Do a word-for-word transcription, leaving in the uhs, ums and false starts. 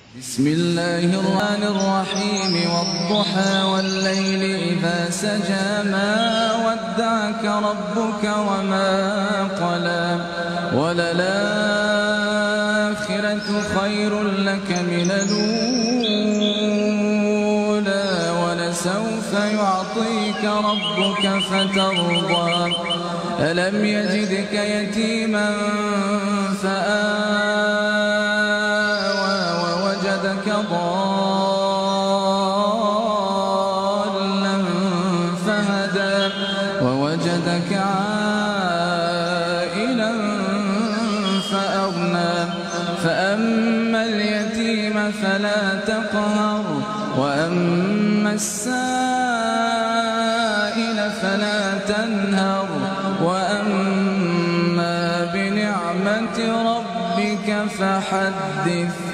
بسم الله الرحمن الرحيم والضحى والليل إذا سجى ما ودعك ربك وما قلى وللآخرة خير لك من الأولى ولسوف يعطيك ربك فترضى ألم يجدك يتيما فآوى ووجدك ضالا فهدى ووجدك عائلا فأغنى فأما اليتيم فلا تقهر وأما السائل فلا تنهر وأما بنعمة ربك فحدث.